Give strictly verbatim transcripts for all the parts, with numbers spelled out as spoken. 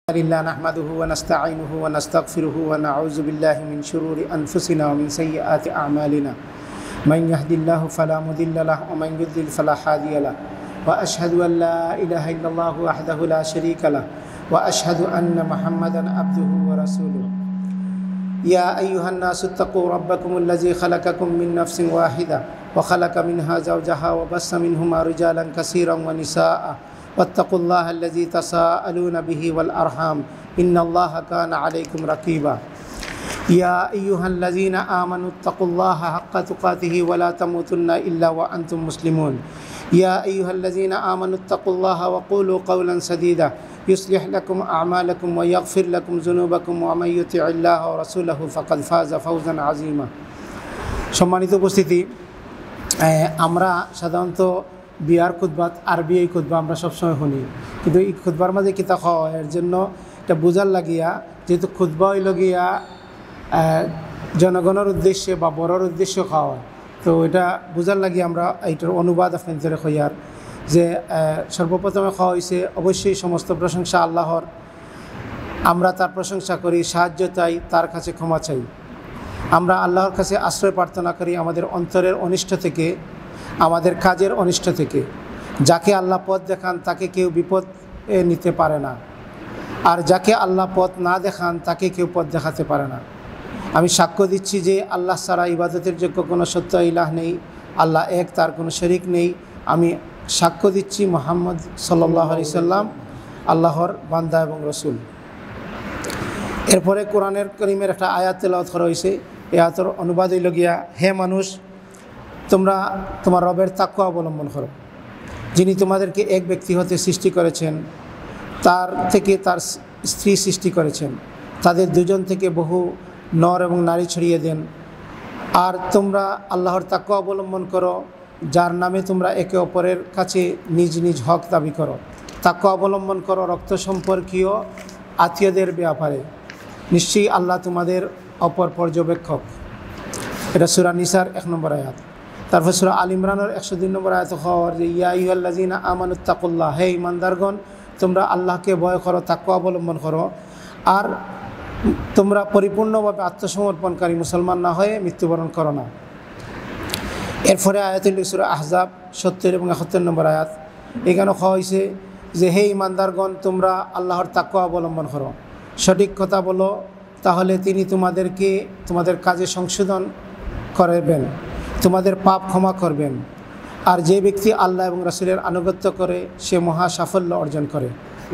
لله نحمده ونستعينه ونستغفره ونعوذ بالله من شرور أنفسنا ومن سيئات أعمالنا من يهد الله فلا مضل له ومن يضلل فلا هادي له وأشهد أن لا إله إلا الله وحده لا شريك له وأشهد أن محمدا عبده ورسوله يا أيها الناس اتقوا ربكم الذي خلقكم من نفس واحدة وخلق منها زوجها وبث منهما رجالا كثيرا ونساء واتقوا الله الذي تساءلون به والأرحام إن الله كان عليكم رقيبا يا أيها الذين آمنوا اتقوا الله حق تقاته ولا تموتن إلا وأنتم مسلمون يا أيها الذين آمنوا اتقوا الله وقولوا قولا سديدا يصلح لكم أعمالكم ويغفر لكم ذنوبكم ومن يطع الله ورسوله فقد فاز فوزا عظيما সম্মানিত উপস্থিতি, আমরা সাধারণত বিয়ার খুতবাত আরবি এই খুতবা আমরা সবসময় শুনি, কিন্তু এই খুতবার মাঝে কিতা খাওয়া এর জন্য এটা বোঝার লাগিয়া, যেহেতু খুতবা হইল গিয়া জনগণের উদ্দেশ্যে বা বড়োর উদ্দেশ্যে খাওয়া, তো এটা বোঝার লাগিয়ে আমরা এইটার অনুবাদ আপনাদের হইয়ার যে সর্বপ্রথমে খাওয়া হয়েছে অবশ্যই সমস্ত প্রশংসা আল্লাহর, আমরা তার প্রশংসা করি, সাহায্য চাই, তার কাছে ক্ষমা চাই, আমরা আল্লাহর কাছে আশ্রয় প্রার্থনা করি আমাদের অন্তরের অনিষ্ট থেকে, আমাদের কাজের অনিষ্ট থেকে। যাকে আল্লাহ পথ দেখান তাকে কেউ বিপদ নিতে পারে না, আর যাকে আল্লাহ পথ না দেখান তাকে কেউ পথ দেখাতে পারে না। আমি সাক্ষ্য দিচ্ছি যে আল্লাহ ছাড়া ইবাদতের যোগ্য কোনো সত্য ইলাহ নেই, আল্লাহ এক, তার কোনো শরিক নেই। আমি সাক্ষ্য দিচ্ছি মুহাম্মদ সাল্লাল্লাহু আলাইহি সাল্লাম আল্লাহর বান্দা এবং রসুল। এরপরে কোরআনের করিমের একটা আয়াত তেলাওয়াত করা হয়েছে। এই আয়াতের অনুবাদ হইল গিয়া, হে মানুষ, তোমরা তোমার রবের তাকওয়া অবলম্বন করো, যিনি তোমাদেরকে এক ব্যক্তি হতে সৃষ্টি করেছেন, তার থেকে তার স্ত্রী সৃষ্টি করেছেন, তাদের দুজন থেকে বহু নর এবং নারী ছড়িয়ে দেন। আর তোমরা আল্লাহর তাকওয়া অবলম্বন করো, যার নামে তোমরা একে অপরের কাছে নিজ নিজ হক দাবি করো। তাকওয়া অবলম্বন করো রক্ত সম্পর্কীয় আত্মীয়দের ব্যাপারে, নিশ্চয়ই আল্লাহ তোমাদের অপর পর্যবেক্ষক। এটা সূরা নিসার এক নম্বর আয়াত। তারপর সূরা আল ইমরানের একশো দুই নম্বর আয়াত খবর যে ইয়া আইয়ুহাল্লাযীনা আমানুত্তাকুল্লাহ, হে ইমানদারগণ, তোমরা আল্লাহকে ভয় করো, তাকওয়া অবলম্বন করো, আর তোমরা পরিপূর্ণভাবে আত্মসমর্পণকারী মুসলমান না হয়ে মৃত্যুবরণ করো না। এরপরে আয়াত হল সূরা আহজাব সত্তর এবং একাত্তর নম্বর আয়াত। এখানে খাওয়া হয়েছে যে হে ইমানদারগণ, তোমরা আল্লাহর তাকওয়া অবলম্বন করো, সঠিক কথা বলো, তাহলে তিনি তোমাদেরকে তোমাদের কাজে সংশোধন করবেন, তোমাদের পাপ ক্ষমা করবেন। আর যে ব্যক্তি আল্লাহ এবং রাসূলের আনুগত্য করে সে মহা সাফল্য অর্জন করে।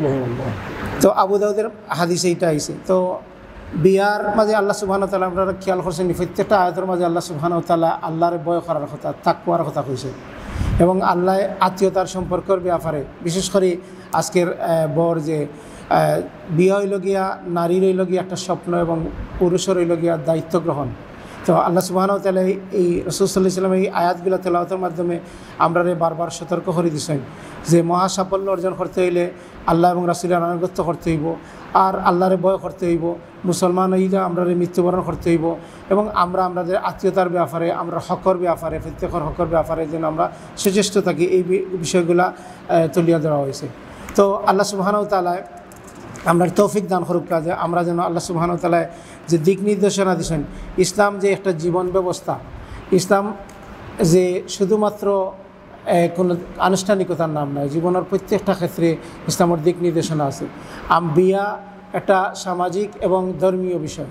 তো আবু দাউদের হাদিসে এইটা আইছে। তো বিয়ার মাঝে আল্লাহ সুবহানাহু ওয়া তাআলা, আপনারা খেয়াল করছেন প্রত্যেকটা আয়াতের মাঝে আল্লাহ সুবহানাহু ওয়া তাআলা আল্লাহর ভয় করার কথা, তাকওয়ার কথা কইছে, এবং আল্লাহ আত্মীয়তার সম্পর্কের ব্যাপারে, বিশেষ করে আজকের বর যে বিয়া হইল গিয়া নারীর হইল গিয়া একটা স্বপ্ন এবং পুরুষের হইল গিয়া দায়িত্ব গ্রহণ। তো আল্লাহ সুবহানাহু ওয়া তাআলা এই রাসূল সাল্লাল্লাহু আলাইহি ওয়াসাল্লাম এই আয়াতগুলো তেলাওয়াতের মাধ্যমে আমরা বারবার সতর্ক করে দিচ্ছেন যে মহা সাফল্য অর্জন করতে হইলে আল্লাহ এবং রাসূলের আনুগত্য করতে হইব, আর আল্লাহরে ভয় করতে হইব, মুসলমান হইলে আমরা মৃত্যুবরণ করতে হইব, এবং আমরা আমাদের আত্মীয়তার ব্যাপারে, আমরা হকর ব্যাপারে, প্রত্যেকের হকর ব্যাপারে যেন আমরা সচেষ্ট থাকি, এই বিষয়গুলা তুলিয়া ধরা হয়েছে। তো আল্লাহ সুবহানাহু ওয়া তাআলা আমরা তৌফিক দান করুক, কাজে আমরা যেন আল্লাহ সুবহানাহু ওয়া তাআলা যে দিক নির্দেশনা দিয়েছেন, ইসলাম যে একটা জীবন ব্যবস্থা, ইসলাম যে শুধুমাত্র কোনো আনুষ্ঠানিকতার নাম নয়, জীবনের প্রত্যেকটা ক্ষেত্রে ইসলামের দিক নির্দেশনা আছে। আম বিয়া একটা সামাজিক এবং ধর্মীয় বিষয়,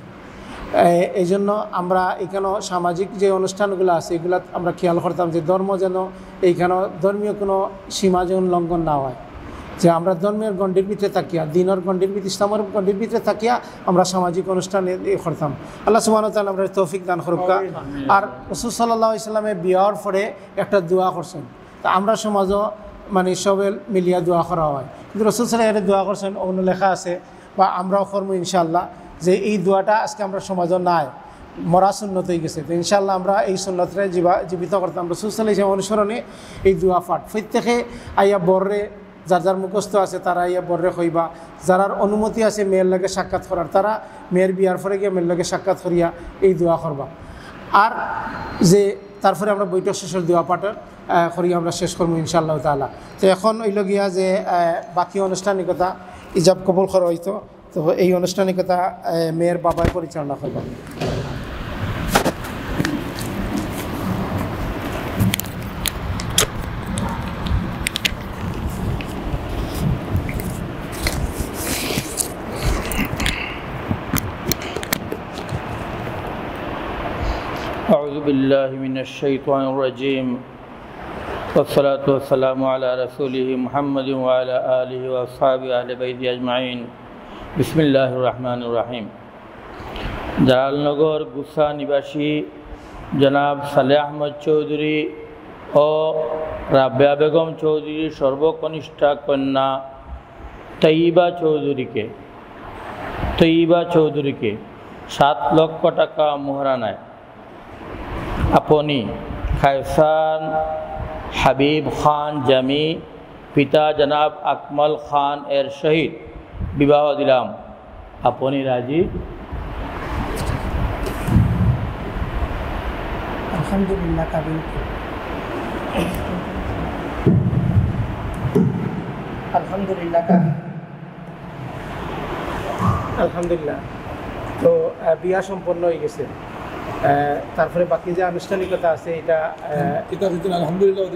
এই জন্য আমরা এখানে সামাজিক যে অনুষ্ঠানগুলো আছে এগুলো আমরা খেয়াল করতাম যে ধর্ম যেন এইখানে ধর্মীয় কোনো সীমা যেন লঙ্ঘন না হয়, যে আমরা ধর্মের গণ্ডির ভিতরে থাকিয়া, দিনের গণ্ডির ভিতরে, ইসলামের গণ্ডির ভিতরে থাকিয়া আমরা সামাজিক অনুষ্ঠানে করতাম। আল্লাহ সুবহানাহু ওয়া তাআলা আমরা তৌফিক দান করুক। আর রাসূল সাল্লাল্লাহু আলাইহি ওয়াসাল্লামের বিয়ার পরে একটা দোয়া করছেন, তা আমরা সমাজও মানে সবে মিলিয়া দোয়া করা হয়, কিন্তু রাসূল সাল্লাল্লাহু আলাইহি ওয়াসাল্লাম দোয়া করছেন, অন্য লেখা আছে বা আমরাও করবো ইনশাআল্লাহ, যে এই দোয়াটা আজকে আমরা সমাজও নাই, মরা সুন্নত হয়ে গেছে। তো ইনশাআল্লাহ আমরা এই সুন্নতরে জীবা জীবিত করতাম। রাসূল সাল্লাল্লাহু আলাইহি ওয়াসাল্লাম অনুসরণে এই দোয়া পাঠ প্রত্যেকে আইয়া বর্রে, যার যার মুখস্থ আছে তারা ইয়া বর্রে হইবা, যারার অনুমতি আছে মেয়ের লগে সাক্ষাৎ করার, তারা মেয়ের বিয়ার পরে গিয়ে মেয়ের লগে সাক্ষাৎ করিয়া এই দোয়া করবা। আর যে তারপরে আমরা বৈঠক শেষের দোয়া পাঠের করি আমরা শেষ করবো ইনশাআল্লাহ তাআলা। তো এখন হইল গিয়া যে বাকি আনুষ্ঠানিকতা ইজাব কবুল করা হইতো। তো এই আনুষ্ঠানিকতা মেয়ের বাবাই পরিচালনা করবেন। أعوذ بالله من الشيطان الرجيم والصلاة والسلام على رسوله محمد وعلى آله وأصحابه أهل بيته أجمعين بسم الله الرحمن الرحيم। জালালনগর গুসা নিবাসী জনাব সালেহ আহমদ চৌধুরী ও রাবেয়া বেগম চৌধুরীর সর্বকনিষ্ঠা কন্যা তৈয়বা চৌধুরীকে তৈয়বা চৌধুরীকে সাত লক্ষ টাকা মোহরানায় আপনি খায়সান হাবিব খান জামি পিতা জনাব আকমল খান এর সহিত বিবাহ দিলাম। আপনি রাজি? আলহামদুলিল্লাহ কাবিল আলহামদুলিল্লাহ কাবিল আলহামদুলিল্লাহ। তো বিয়া সম্পন্ন হয়ে গেছে, তারপরে বাকি যে আনুষ্ঠানিকতা আছে এটা আলহামদুলিল্লাহ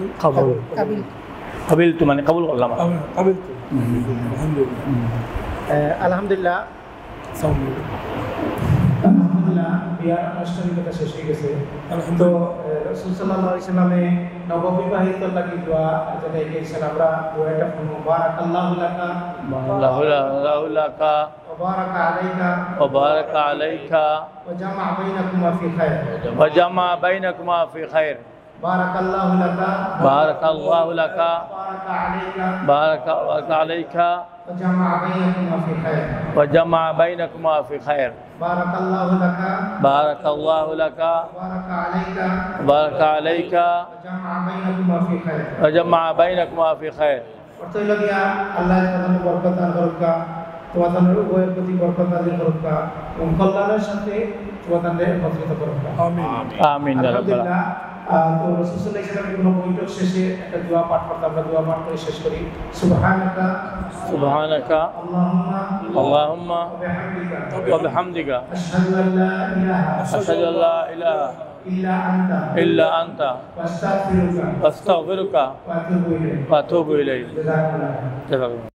কাবিল তো মানে কবুল করলাম। আলহামদুলিল্লাহ আলহামদুলিল্লাহ বিয়ার আনুষ্ঠানিকতা শেষ হয়ে গেছে। তো রাসূল সাল্লাল্লাহু আলাইহি সাল্লামে নববিবাহিত লাগি দোয়া যেটা গিয়েছেন আমরা দোয়াটা পড়ব। বারাকাল্লাহু লাকা বারাকাল্লাহু লাকা وبارك عليك وبارك عليك وجمع بينكما في خير وجمع بينكما في خير بارك الله لك بارك الله لك بارك عليك بارك عليك وجمع بينكما في خير وجمع بينكما في خير بارك الله لك بارك الله لك بارك عليك بارك عليك وجمع بينكما في خير وجمع بينكما في خير। অর্থ হলো গিয়া আল্লাহ তাআলা বরকত দান করুকা, তোমাদের উভয়ের প্রতি বরকত দান করুকা এবং কল্যাণের সাথে তোমাদের একত্রিত করুকা। আমিন আমিন ইয়া রাব্বাল আলামিন। তো রাসূল সাল্লাল্লাহু আলাইহি ওয়াসাল্লাম কোনো বৈঠক শেষে একটা দোয়া পাঠ করতে আমরা দোয়া পাঠ করে শেষ করি। সুবহানাকা সুবহানাকা আল্লাহুম্মা আল্লাহুম্মা ওয়া বিহামদিকা আশহাদু আল লা ইলাহা আশহাদু আল লা ইলাহা ইল্লা আনতা ইল্লা আনতা ওয়াস্তাগফিরুকা আস্তাগফিরুকা ওয়া আতুবু ইলাইক ওয়া আতুবু ইলাইক। জাযাকুমুল্লাহ। জাযাকুমুল্লাহ।